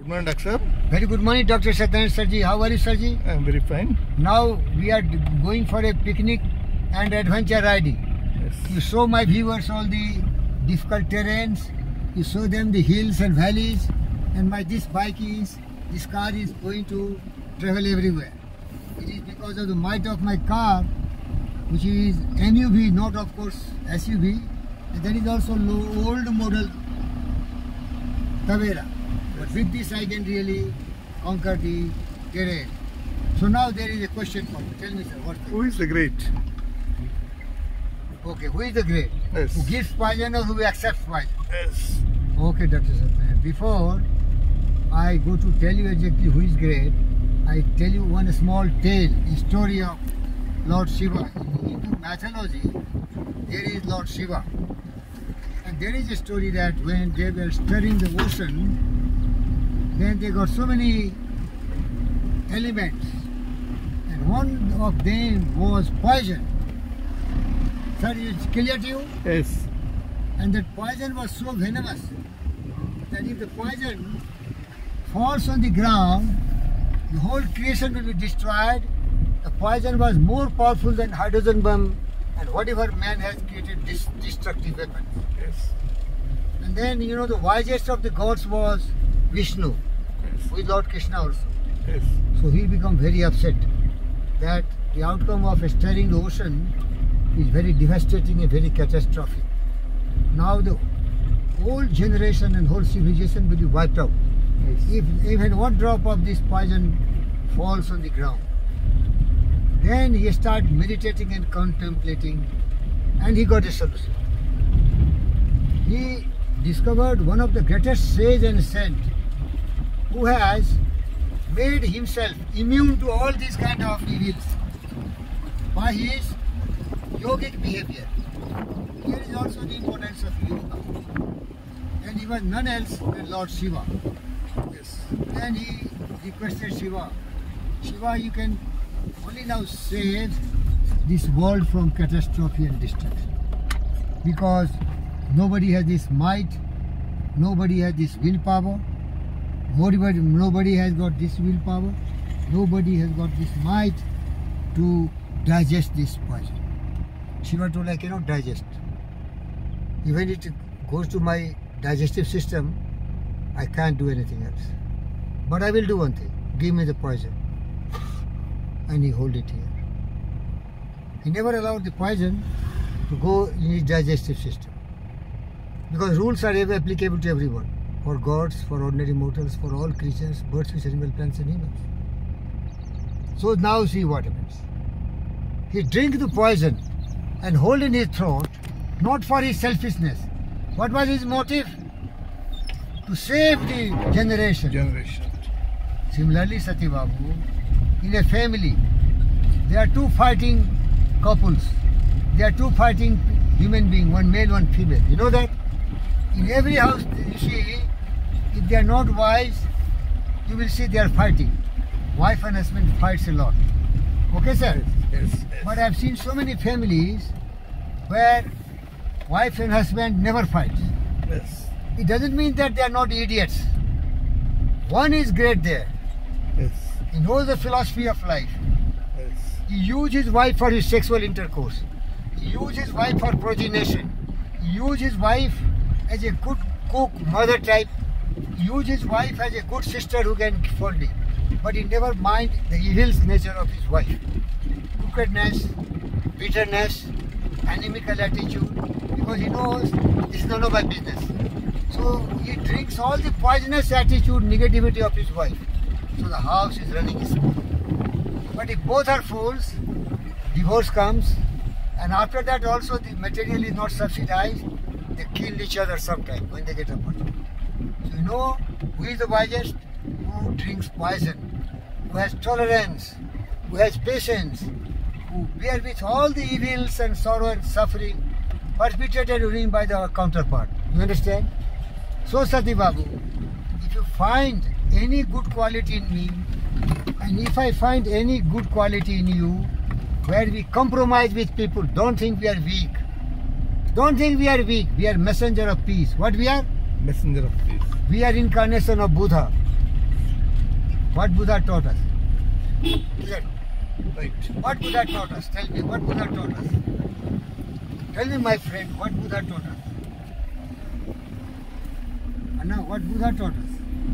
Good morning, Doctor. Very good morning, Dr. Satyanarayana Sirji. How are you, Sirji? I am very fine. Now we are going for a picnic and adventure riding. Yes. You show my viewers all the difficult terrains. You show them the hills and valleys. And this car is going to travel everywhere. It is because of the might of my car, which is MUV, not of course SUV. And there is also old model Tavera. But with this I can really conquer the terrain. So now there is a question for you. Tell me, sir, Who is the great? Okay, who is the great? Yes. Who gives poison or who accepts poison? Yes. Okay, Dr. Satyanarayana. Before I go to tell you exactly who is great, I tell you one small tale, a story of Lord Shiva. In Hindu mythology, there is Lord Shiva. And there is a story that when they were stirring the ocean, then they got so many elements. And one of them was poison. Sir, is it clear to you? Yes. And that poison was so venomous that if the poison falls on the ground, the whole creation will be destroyed. The poison was more powerful than hydrogen bomb and whatever man has created destructive weapons. Yes. And then, you know, the wisest of the gods was Vishnu, Yes. with Lord Krishna also. Yes. So he became very upset that the outcome of stirring the ocean is very devastating and very catastrophic. Now the whole generation and whole civilization will be wiped out. Yes. If even one drop of this poison falls on the ground, then he started meditating and contemplating, and he got a solution. He discovered one of the greatest sage and saint who has made himself immune to all these kind of evils by his yogic behavior. Here is also the importance of yoga. And he was none else than Lord Shiva. Yes. Then he requested Shiva, Shiva, you can only now save this world from catastrophe and destruction. Because nobody has this might, nobody has this willpower, nobody has got this willpower, nobody has got this might to digest this poison. Shiva told, I cannot digest. Even if it goes to my digestive system, I can't do anything else. But I will do one thing. Give me the poison. And he hold it here. He never allowed the poison to go in his digestive system. Because rules are ever applicable to everyone. For gods, for ordinary mortals, for all creatures, birds, fish, animals, plants and humans. So now see what happens. He drink the poison and hold in his throat, not for his selfishness. What was his motive? To save the generation. Similarly, Sati Babu, in a family, there are two fighting couples. There are two fighting human beings, one male, one female. You know that? In every house, you see, if they are not wise, you will see they are fighting. Wife and husband fights a lot. Okay, sir? Yes. But I have seen so many families where wife and husband never fight. Yes. It doesn't mean that they are not idiots. One is great there. Yes. He knows the philosophy of life. Yes. He used his wife for his sexual intercourse. He used his wife for progenation. He used his wife as a good cook, mother type. He used his wife as a good sister who can fold it. But he never mind the evil nature of his wife. Crookedness, bitterness, anemical attitude, because he knows this is none of my business. So he drinks all the poisonous attitude, negativity of his wife. So the house is running smooth. But if both are fools, divorce comes, and after that also the material is not subsidized, they kill each other sometime when they get a opportunity. So you know who is the wisest? Who drinks poison, who has tolerance, who has patience, who bear with all the evils and sorrow and suffering perpetrated on him by the counterpart. You understand? So Sati Babu, if you find any good quality in me, and if I find any good quality in you, where we compromise with people, don't think we are weak. Don't think we are weak. We are messenger of peace. What we are? Messenger of peace. We are incarnation of Buddha. what Buddha taught us. Clear? Right. What Buddha taught us? Tell me, what Buddha taught us? Tell me, my friend, what Buddha taught us? Anna, what Buddha taught us?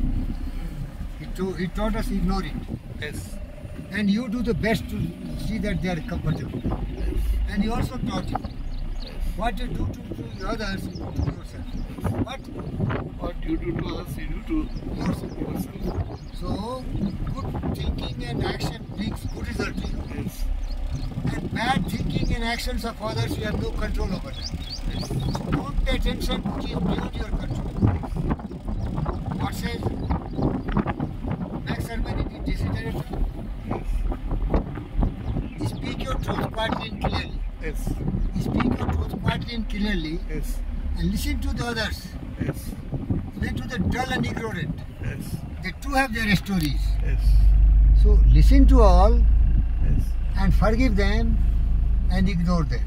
He taught us ignore it. Yes. And you do the best to see that they are comfortable. And he also taught you. What you do to others, you do to yourself. What you do to us, you do to Yourself. So, good thinking and action brings good result to you. yes. And bad thinking and actions of others, you have no control over them. So don't pay attention to what is beyond your control. What says? Max Hermanity Desideratum? Speak your truth quietly and clearly. Yes. Speak your truth quietly and clearly, Yes. and listen to the others, Yes. even to the dull and ignorant. Yes. They too have their stories. Yes. So listen to all Yes. and forgive them and ignore them.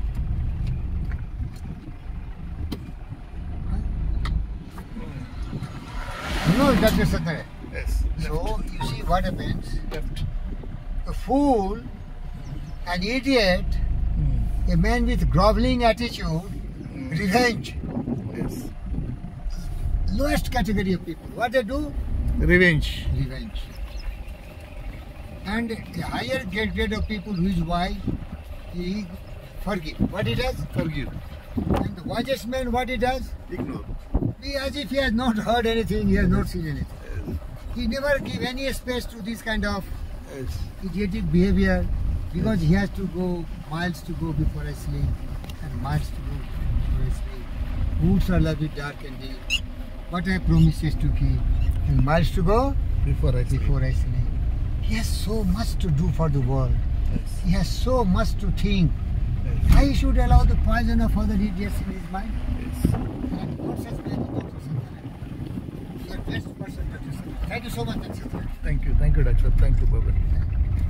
You know, Dr. Satare. Yes. So you see what happens. Left. A fool, an idiot, a man with groveling attitude, revenge. Yes. Lowest category of people. What they do? Revenge. Revenge. And the higher grade of people who is wise, he forgive. What he does? Forgive. And the wisest man, what he does? Ignore. Be as if he has not heard anything, he has not seen anything. Yes. He never give any space to this kind of Yes. idiotic behavior because he has to go miles to go before I sleep and miles to go before I sleep. Woods are lovely dark and deep. What I promises to keep and miles to go Before I sleep. before I sleep. He has so much to do for the world. Yes. He has so much to think. Yes. Why he should allow the poison of other idiots in his mind? Yes. And God says, Dr. Satyanan. You are best person, Dr. Satyanan. Thank you so much, Dr. Satyanan. Thank you, Doctor. Thank you, Baba.